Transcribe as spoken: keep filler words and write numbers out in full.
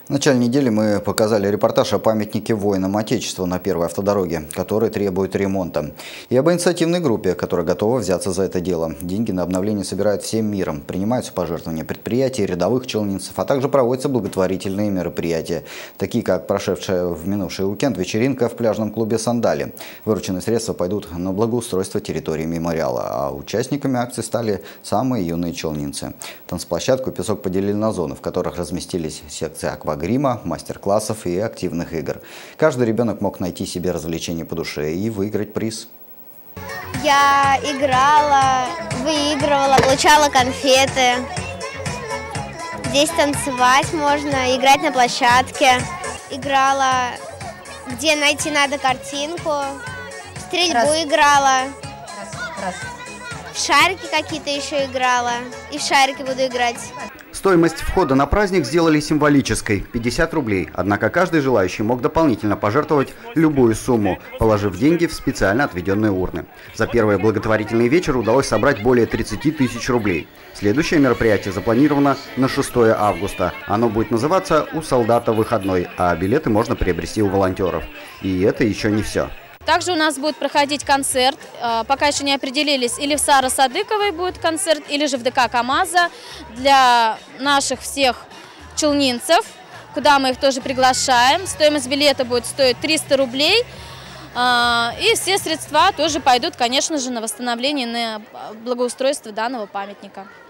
В начале недели мы показали репортаж о памятнике воинам Отечества на первой автодороге, который требует ремонта. И об инициативной группе, которая готова взяться за это дело. Деньги на обновление собирают всем миром, принимаются пожертвования предприятий, рядовых челнинцев, а также проводятся благотворительные мероприятия, такие как прошедшая в минувший уикенд вечеринка в пляжном клубе «Сандали». Вырученные средства пойдут на благоустройство территории мемориала, а участниками акции стали самые юные челнинцы. Танцплощадку и песок поделили на зоны, в которых разместились секции аквагрима, мастер-классов и активных игр. Каждый ребенок мог найти себе развлечение по душе и выиграть приз. Я играла, выигрывала, получала конфеты. Здесь танцевать можно, играть на площадке. Играла, где найти надо картинку. В стрельбу Раз. играла. Раз. Раз. В шарики какие-то еще играла. И в шарики буду играть. Стоимость входа на праздник сделали символической – пятьдесят рублей. Однако каждый желающий мог дополнительно пожертвовать любую сумму, положив деньги в специально отведенные урны. За первый благотворительный вечер удалось собрать более тридцати тысяч рублей. Следующее мероприятие запланировано на шестое августа. Оно будет называться «У солдата выходной», а билеты можно приобрести у волонтеров. И это еще не все. Также у нас будет проходить концерт, пока еще не определились, или в Сары Садыковой будет концерт, или же в ДК КамАЗа для наших всех челнинцев, куда мы их тоже приглашаем. Стоимость билета будет стоить триста рублей, и все средства тоже пойдут, конечно же, на восстановление, на благоустройство данного памятника.